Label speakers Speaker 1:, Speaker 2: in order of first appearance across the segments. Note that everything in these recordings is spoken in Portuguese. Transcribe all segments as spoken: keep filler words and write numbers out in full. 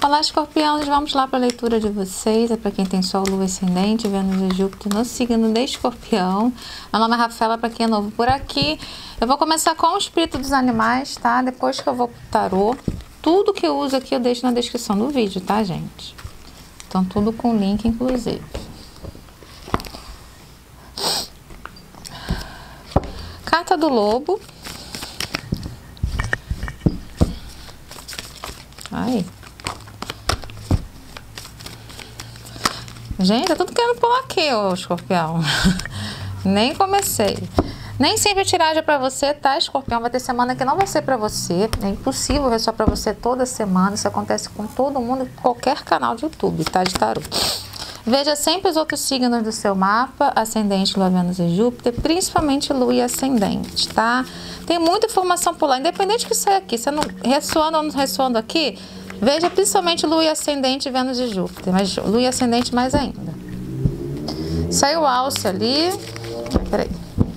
Speaker 1: Olá, escorpiões, vamos lá para a leitura de vocês. É para quem tem Sol, Lua, Ascendente, Vênus e Júpiter no signo de Escorpião. Meu nome é Rafaela, para quem é novo por aqui. Eu vou começar com o espírito dos animais, tá? Depois que eu vou pro tarô. Tudo que eu uso aqui eu deixo na descrição do vídeo, tá, gente? Então, tudo com link, inclusive. Carta do Lobo. Ai. Gente, tá tudo querendo pular aqui, ô escorpião. Nem comecei. Nem sempre a tiragem é pra você, tá, escorpião? Vai ter semana que não vai ser pra você. É impossível ver só pra você toda semana. Isso acontece com todo mundo, qualquer canal de YouTube, tá, de tarô. Veja sempre os outros signos do seu mapa, ascendente, Lua, Vênus e Júpiter, principalmente Lua e ascendente, tá? Tem muita informação por lá, independente que saia aqui, você não ressoando ou não ressoando aqui, veja principalmente Lua e ascendente, Vênus e Júpiter, mas Lua e ascendente mais ainda. Saiu o alce ali, peraí.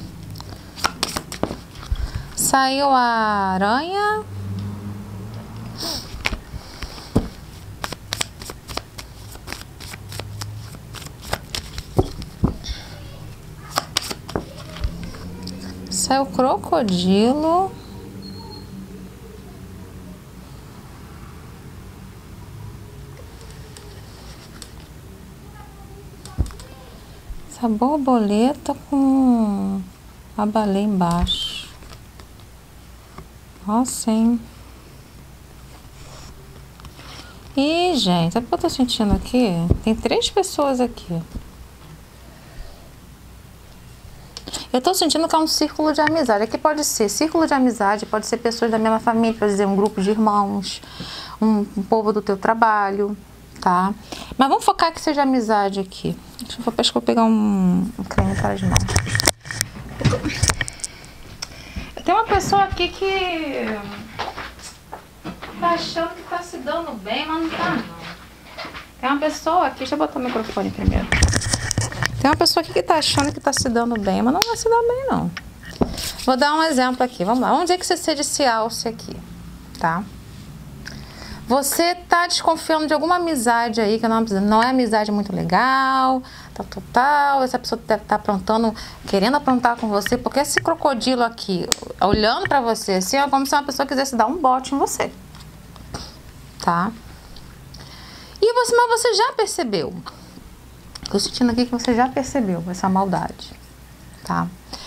Speaker 1: Saiu a aranha. Saiu o crocodilo. Essa borboleta com a baleia embaixo. Ó, sim. Ih, gente, sabe o que eu tô sentindo aqui? Tem três pessoas aqui. Eu tô sentindo que é um círculo de amizade. Aqui pode ser círculo de amizade, pode ser pessoas da mesma família, pode ser um grupo de irmãos, um, um povo do teu trabalho, tá? Mas vamos focar que seja amizade aqui. Deixa eu, acho que eu vou pegar um, um creme para as mãos. Tem uma pessoa aqui que tá achando que tá se dando bem, mas não tá, não. Tem uma pessoa aqui, deixa eu botar o microfone primeiro. Tem uma pessoa aqui que tá achando que tá se dando bem, mas não vai se dar bem, não. Vou dar um exemplo aqui, vamos lá. Vamos dizer que você seja esse alce aqui, tá? Você tá desconfiando de alguma amizade aí, que não, não é amizade muito legal, tal, tal, tal. Essa pessoa deve estar aprontando, querendo aprontar com você, porque esse crocodilo aqui, olhando pra você, assim, é como se uma pessoa quisesse dar um bote em você, tá? E você, mas você já percebeu. Tô sentindo aqui que você já percebeu essa maldade, tá?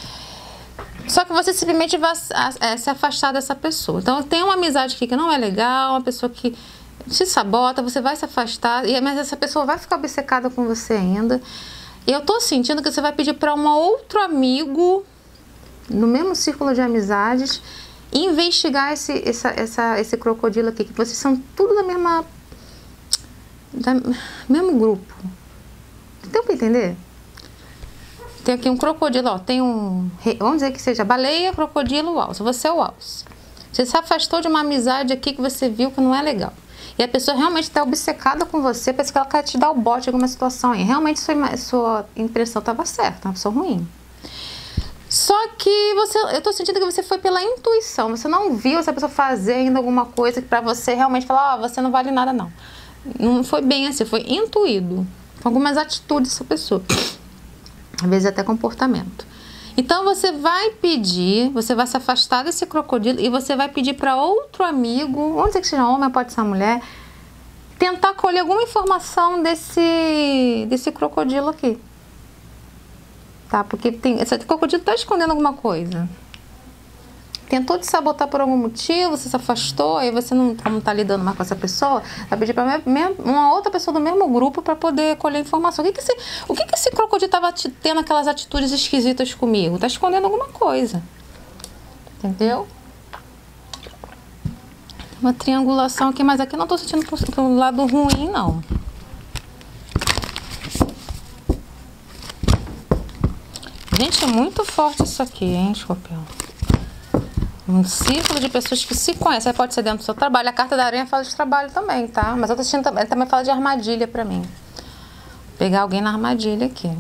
Speaker 1: Só que você simplesmente vai é, se afastar dessa pessoa. Então, tem uma amizade aqui que não é legal, uma pessoa que te sabota, você vai se afastar, mas essa pessoa vai ficar obcecada com você ainda. E eu tô sentindo que você vai pedir para um outro amigo, no mesmo círculo de amizades, investigar esse, essa, essa, esse crocodilo aqui, que vocês são tudo da mesma... da mesmo grupo. Deu pra entender? Tem aqui um crocodilo, ó, tem um... Vamos dizer que seja baleia, crocodilo, alce. Você é o alce. Você se afastou de uma amizade aqui que você viu que não é legal. E a pessoa realmente está obcecada com você, parece que ela quer te dar o bote em alguma situação aí. Realmente sua, sua impressão estava certa, uma pessoa ruim. Só que você, eu tô sentindo que você foi pela intuição. Você não viu essa pessoa fazendo alguma coisa que pra você realmente falar, ó, oh, você não vale nada, não. Não foi bem assim, foi intuído. Com algumas atitudes dessa pessoa. Às vezes até comportamento. Então você vai pedir, você vai se afastar desse crocodilo e você vai pedir para outro amigo, vamos dizer que seja homem, pode ser uma mulher, tentar colher alguma informação desse, desse crocodilo aqui. Tá? Porque tem, esse crocodilo tá escondendo alguma coisa. Tentou te sabotar por algum motivo, você se afastou, aí você não, como tá lidando mais com essa pessoa, vai pedir para uma outra pessoa do mesmo grupo para poder colher informação. O que que esse, o que que esse crocodilo tava tendo aquelas atitudes esquisitas comigo? Tá escondendo alguma coisa. Entendeu? Uma triangulação aqui, mas aqui eu não tô sentindo pro, pro lado ruim, não. Gente, é muito forte isso aqui, hein, escorpião? Um círculo de pessoas que se conhecem. Aí pode ser dentro do seu trabalho. A carta da aranha fala de trabalho também, tá? Mas eu tô sentindo também, também fala de armadilha pra mim. Pegar alguém na armadilha aqui.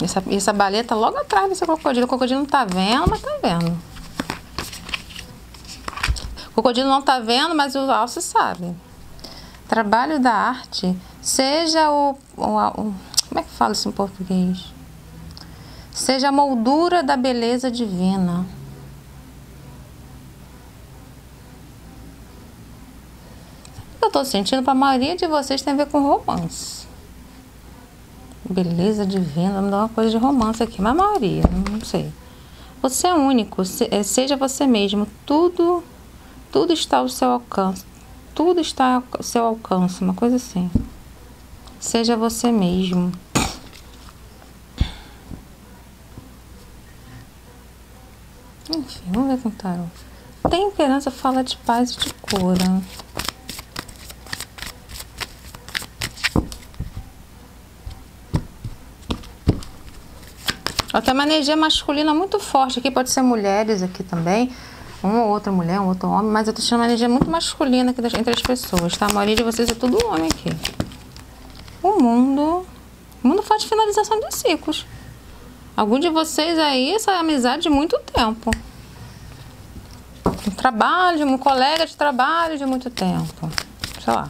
Speaker 1: Essa, essa baleia tá logo atrás desse crocodilo. O crocodilo não tá vendo, mas tá vendo. O crocodilo não tá vendo, mas o alce sabe. Trabalho da arte, seja o, o, o... Como é que fala isso em português? Seja a moldura da beleza divina. Eu tô sentindo, para a maioria de vocês tem a ver com romance. Beleza divina, me dá uma coisa de romance aqui, mas a maioria, não sei. Você é único, seja você mesmo, tudo, tudo está ao seu alcance, tudo está ao seu alcance, uma coisa assim. Seja você mesmo. Enfim, vamos ver com o tarô. Temperança fala de paz e de cura. Tem uma energia masculina muito forte aqui, pode ser mulheres aqui também, uma ou outra mulher, um outro homem, mas eu tô achando uma energia muito masculina aqui entre as pessoas, tá? A maioria de vocês é tudo homem aqui. O mundo, o mundo faz finalização de ciclos. Algum de vocês aí, essa amizade de muito tempo. Um trabalho, um colega de trabalho de muito tempo, sei lá.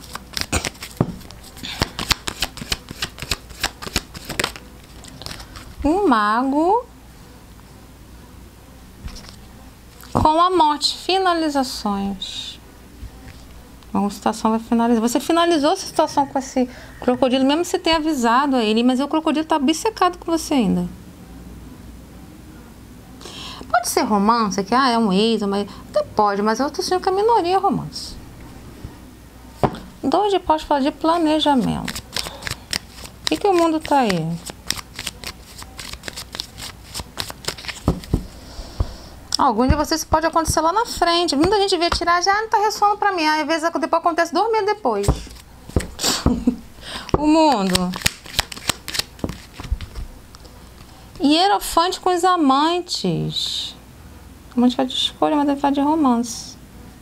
Speaker 1: Um mago com a morte, finalizações. Uma situação vai finalizar. Você finalizou a situação com esse crocodilo, mesmo que você tenha avisado a ele, mas o crocodilo está obcecado com você ainda. Pode ser romance, que ah, é um ex, mas até pode, mas eu estou sentindo que a minoria é romance. Dois de paus fala de planejamento. O que, que o mundo está aí? Algum de vocês pode acontecer lá na frente. Muita gente vê tirar, já não tá ressoando pra mim. Aí, às vezes depois acontece dois meses depois. O mundo. Hierofante com os amantes. Amante faz de escolha, mas ele faz de romance.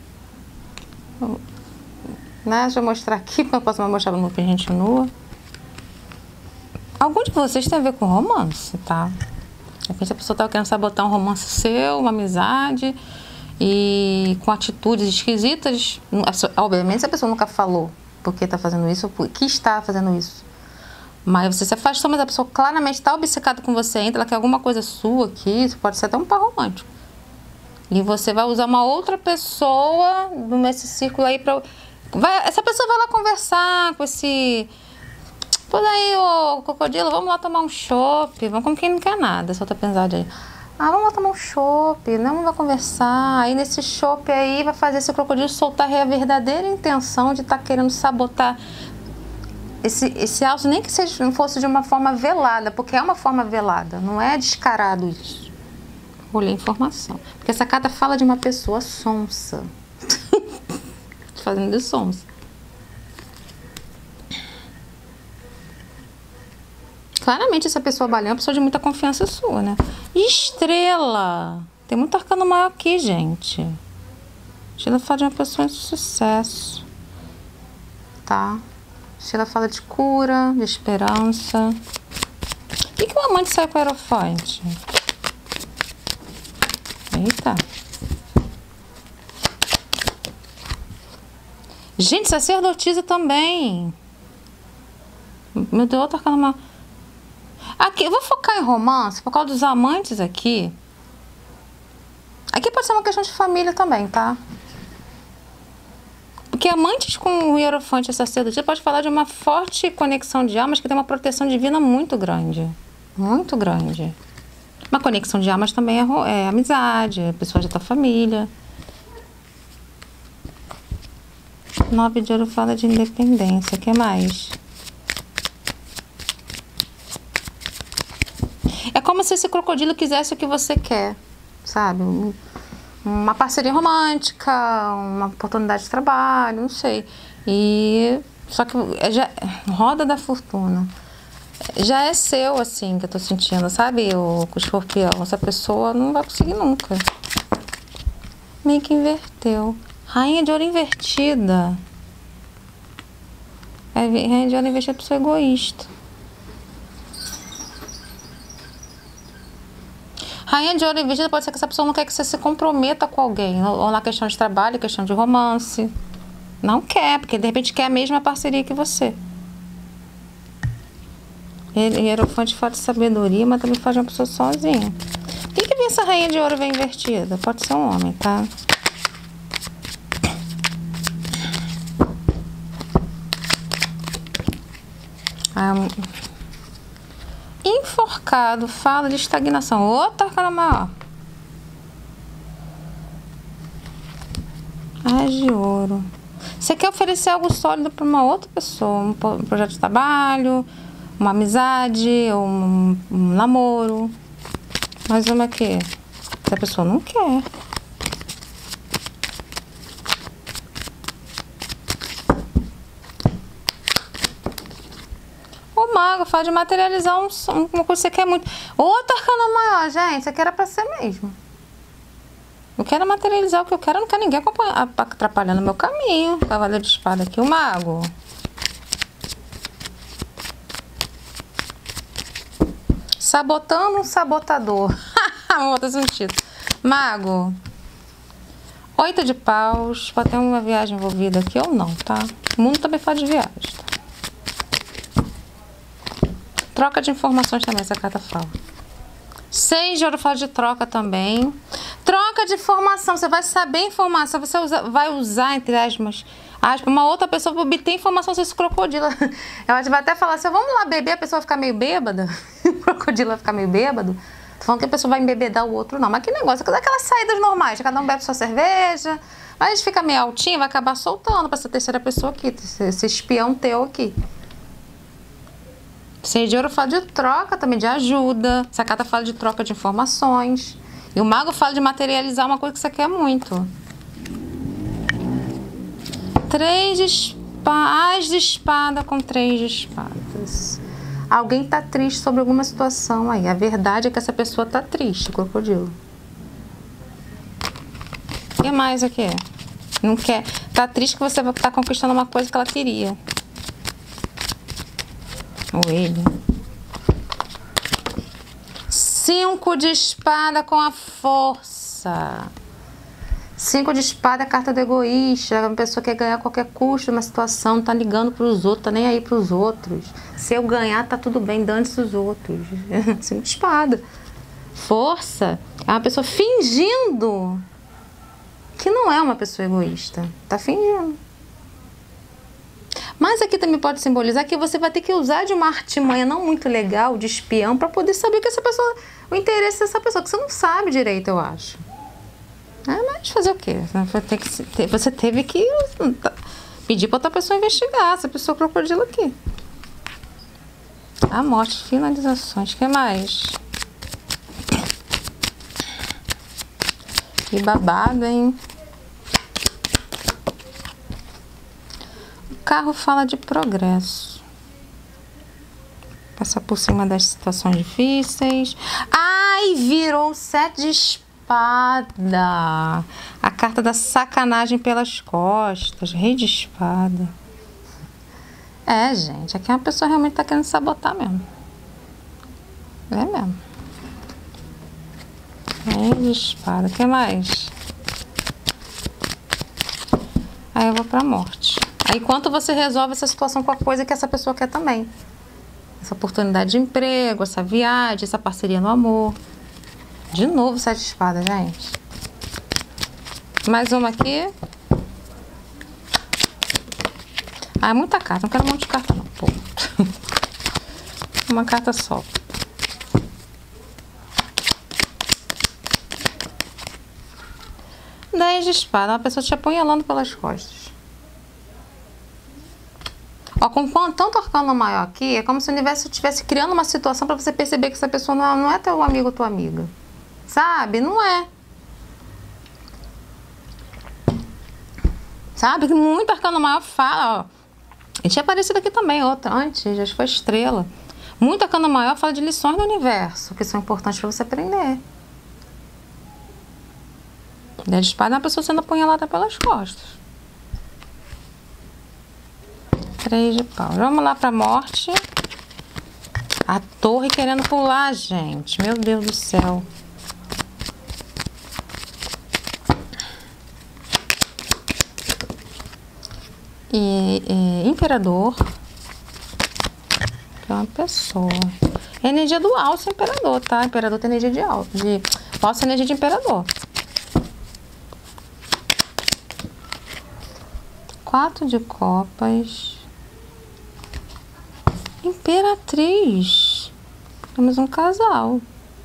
Speaker 1: Né? Deixa eu mostrar aqui, porque eu posso mostrar no que a gente nua. Algum de vocês tem a ver com romance, tá? De repente a pessoa estava querendo sabotar um romance seu, uma amizade, e com atitudes esquisitas. Obviamente, se a pessoa nunca falou por que está fazendo isso, por que está fazendo isso. Mas você se afastou, mas a pessoa claramente está obcecada com você ainda, ela quer alguma coisa sua aqui, isso pode ser até um par romântico. E você vai usar uma outra pessoa nesse círculo aí para... Essa pessoa vai lá conversar com esse... Pô, daí, ô crocodilo, vamos lá tomar um chopp. Vamos como quem não quer nada, só tá pensando aí. Ah, vamos lá tomar um chopp, né? Vamos lá conversar. Aí nesse chopp aí vai fazer esse crocodilo soltar a verdadeira intenção de estar tá querendo sabotar esse, esse alce, nem que seja, não fosse de uma forma velada, porque é uma forma velada, não é descarado isso. Olhei a informação. Porque essa carta fala de uma pessoa sonsa. Fazendo de sonsa. Claramente essa pessoa baleia é uma pessoa de muita confiança sua, né? Estrela! Tem muito arcano maior aqui, gente. Estrela fala de uma pessoa de sucesso. Tá? Estrela fala de cura, de esperança. Por que, que o amante sai com o Hierofante? Eita! Gente, sacerdotisa também. Meu Deus, outro arcano maior. Aqui, eu vou focar em romance por causa dos amantes aqui. Aqui pode ser uma questão de família também, tá? Porque amantes com o Hierofante e sacerdotisa pode falar de uma forte conexão de almas que tem uma proteção divina muito grande. Muito grande. Uma conexão de almas também é, é amizade, é pessoas da tua família. Nove de ouro fala de independência. O que mais? É como se esse crocodilo quisesse o que você quer, sabe? Uma parceria romântica, uma oportunidade de trabalho, não sei. E só que é já, roda da fortuna. Já é seu, assim, que eu tô sentindo, sabe? O, o escorpião, essa pessoa não vai conseguir nunca. Meio que inverteu. Rainha de ouro invertida. É, rainha de ouro invertida é pessoa egoísta. Rainha de ouro invertida pode ser que essa pessoa não quer que você se comprometa com alguém, ou na questão de trabalho, questão de romance. Não quer, porque de repente quer a mesma parceria que você. Hierofante fala de sabedoria, mas também fala de uma pessoa sozinha. Quem que vê essa rainha de ouro vem invertida? Pode ser um homem, tá? Ah, enforcado fala de estagnação. Outra arcana maior. As de ouro. Você quer oferecer algo sólido para uma outra pessoa, um projeto de trabalho, uma amizade, um, um namoro. Mais uma aqui. Se a pessoa não quer. O mago fala de materializar um, uma coisa que você quer muito. Outra arcana maior, gente. Isso aqui era pra ser mesmo. Eu quero materializar o que eu quero. Eu não quero ninguém atrapalhando o meu caminho. Cavaleiro de espada aqui. O mago. Sabotando um sabotador. Outro sentido. Mago. Oito de paus. Pode ter uma viagem envolvida aqui ou não, tá? O mundo também fala de viagem, tá? Troca de informações também, essa carta fala. Seis de ouro fala de troca também. Troca de informação. Você vai saber informação. Você usa, vai usar, entre aspas, aspas, uma outra pessoa para obter informação sobre esse crocodilo. Ela vai até falar assim, vamos lá beber, a pessoa vai ficar meio bêbada. O crocodilo vai ficar meio bêbado. Tô falando que a pessoa vai embebedar o outro, não. Mas que negócio, aquelas saídas normais. Cada um bebe sua cerveja. Mas a gente fica meio altinho, vai acabar soltando para essa terceira pessoa aqui. Esse espião teu aqui. Seis de ouro fala de troca também, de ajuda. Essa carta fala de troca de informações. E o mago fala de materializar uma coisa que você quer muito. Três de espada. As de espada com três de espadas. Alguém tá triste sobre alguma situação aí. A verdade é que essa pessoa tá triste, crocodilo. O que mais aqui? Não quer. Tá triste que você vai estar conquistando uma coisa que ela queria. Ou ele. Cinco de espada com a força. Cinco de espada é a carta do egoísta. Uma pessoa que quer ganhar a qualquer custo numa situação, tá ligando pros outros, tá nem aí pros outros. Se eu ganhar, tá tudo bem, dane-se os outros. Cinco de espada. Força é uma pessoa fingindo que não é uma pessoa egoísta. Tá fingindo. Mas aqui também pode simbolizar que você vai ter que usar de uma artimanha não muito legal, de espião, para poder saber que essa pessoa, o interesse dessa pessoa, que você não sabe direito, eu acho. É, mas fazer o quê? Você teve que pedir para outra pessoa investigar essa pessoa crocodilo aqui. A morte, finalizações. O que mais? Que babado, hein? O carro fala de progresso. Passar por cima das situações difíceis. Ai, virou sete de espada. A carta da sacanagem pelas costas. Rei de espada. É, gente. Aqui uma pessoa realmente tá querendo sabotar mesmo. É mesmo. Rei de espada. O que mais? Aí eu vou pra morte. Aí, enquanto você resolve essa situação com a coisa que essa pessoa quer também. Essa oportunidade de emprego, essa viagem, essa parceria no amor. De novo, sete de espada, gente. Mais uma aqui. Ah, é muita carta. Não quero um monte de carta, não. Pô. Uma carta só. Dez de espada. Uma pessoa te apunhalando pelas costas. Ó, com tanto arcano maior aqui, é como se o universo estivesse criando uma situação para você perceber que essa pessoa não é, não é teu amigo ou tua amiga. Sabe? Não é. Sabe? Que muito arcano maior fala, ó. E tinha aparecido aqui também outra, antes, já foi estrela. Muito arcano maior fala de lições do universo, que são importantes para você aprender. Dez de espada é uma pessoa sendo apunhalada pelas costas. Três de pau. Vamos lá pra morte. A torre querendo pular, gente. Meu Deus do céu. e, e imperador. Que é uma pessoa. Energia do alce imperador, tá? Imperador tem energia de alce. De, alce é energia de imperador. Quatro de copas. Imperatriz. Temos um casal.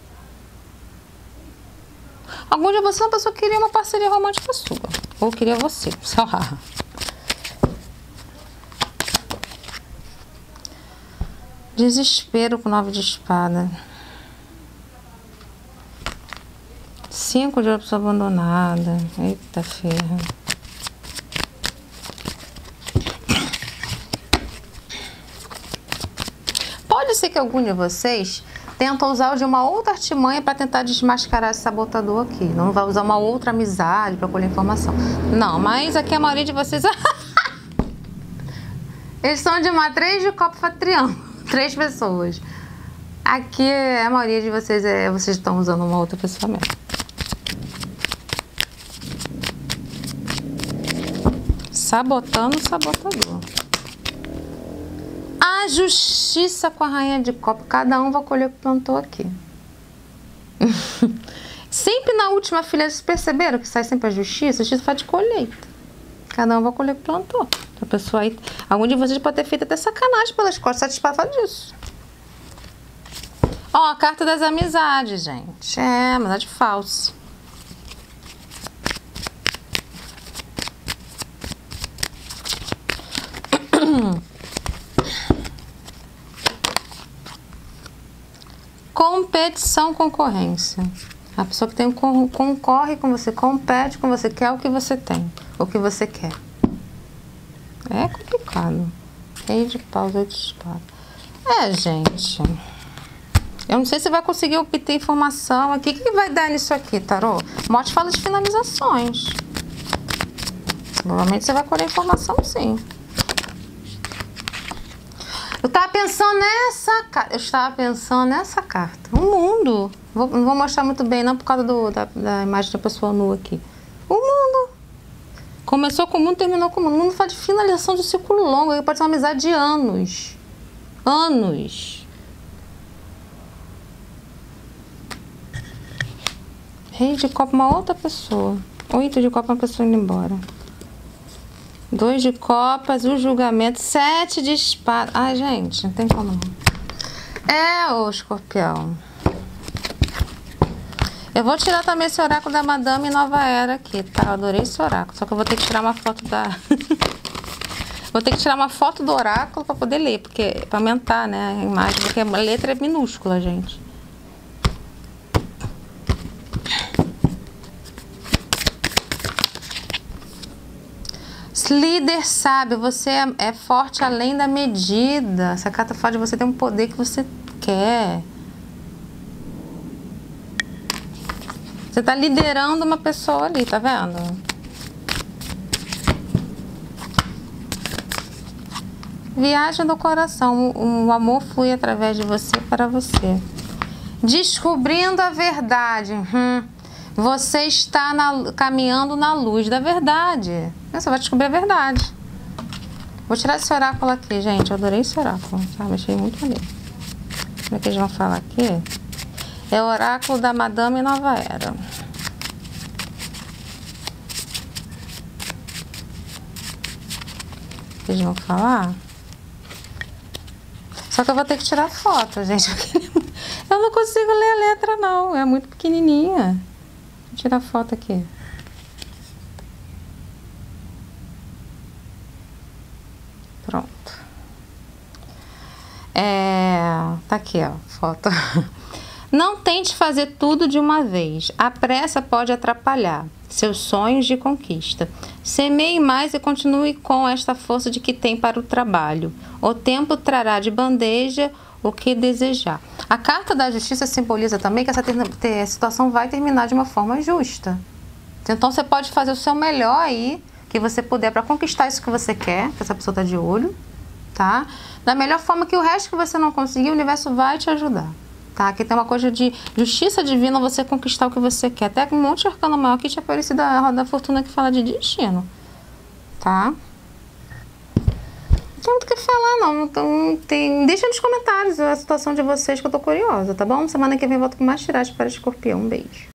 Speaker 1: Algum de vocês, uma pessoa queria uma parceria romântica sua. Ou queria você. Só raro. Desespero com nove de espada. Cinco de opção abandonada. Eita ferro. Pode ser que algum de vocês tenta usar de uma outra artimanha para tentar desmascarar esse sabotador aqui. Não vai usar uma outra amizade para colher informação. Não, mas aqui a maioria de vocês... Eles são de uma três de copa triângulo. Três pessoas. Aqui a maioria de vocês é vocês estão usando uma outra pessoa mesmo. Sabotando o sabotador. A justiça com a rainha de copa. Cada um vai colher o que plantou aqui. Sempre na última filha, vocês perceberam que sai sempre a justiça? A justiça faz de colheita. Cada um vai colher o que plantou. A pessoa aí, algum de vocês pode ter feito até sacanagem pelas costas, satisfação disso. Ó, a carta das amizades, gente. É, amizade falsa. Competição, concorrência. A pessoa que tem concorre com você, compete com você, quer o que você tem, o que você quer. É complicado. Rei de paus, oito de espada. É, gente. Eu não sei se vai conseguir obter informação aqui. O que, que vai dar nisso aqui, tarô? Morte fala de finalizações. Provavelmente você vai colher informação, sim. Eu estava pensando nessa carta. Eu estava pensando nessa carta. O mundo. Vou, não vou mostrar muito bem, não, por causa do, da, da imagem da pessoa nua aqui. O mundo. Começou com o mundo, terminou com o mundo. O mundo fala de finalização de ciclo longo. Ele pode ser uma amizade de anos. Anos. Rei de copa, uma outra pessoa. Oito de copa, uma pessoa indo embora. Dois de copas, o julgamento. Sete de espada. Ai, gente, não tem como não. É, ô escorpião. Eu vou tirar também esse oráculo da Madame Nova Era aqui, tá? Eu adorei esse oráculo. Só que eu vou ter que tirar uma foto da... vou ter que tirar uma foto do oráculo pra poder ler, porque... pra aumentar, né, a imagem, porque a letra é minúscula, gente. Líder sábio, você é, é forte além da medida. Essa carta fala de você ter um poder que você quer. Você tá liderando uma pessoa ali, tá vendo? Viagem do coração. O, o amor flui através de você para você. Descobrindo a verdade. Hum. Você está na, caminhando na luz da verdade. Você vai descobrir a verdade. Vou tirar esse oráculo aqui, gente. Eu adorei esse oráculo, sabe? Achei muito maneiro. Como é que eles vão falar aqui? É o oráculo da Madame Nova Era. Eles vão falar? Só que eu vou ter que tirar foto, gente. Eu não consigo ler a letra, não. É muito pequenininha. Vou tirar foto aqui. Pronto. É, tá aqui, ó, foto. Não tente fazer tudo de uma vez. A pressa pode atrapalhar seus sonhos de conquista. Semeie mais e continue com esta força de que tem para o trabalho. O tempo trará de bandeja o que desejar. A carta da justiça simboliza também que essa situação vai terminar de uma forma justa. Então você pode fazer o seu melhor aí, que você puder, para conquistar isso que você quer, que essa pessoa tá de olho, tá? Da melhor forma, que o resto que você não conseguir, o universo vai te ajudar, tá? Aqui tem uma coisa de justiça divina, você conquistar o que você quer. Até um monte de arcano maior aqui tinha aparecido a roda da fortuna, que fala de destino, tá? Não tem muito o que falar, não. Então, tem... Deixa nos comentários a situação de vocês que eu tô curiosa, tá bom? Semana que vem eu volto com mais tiragem para escorpião. Um beijo.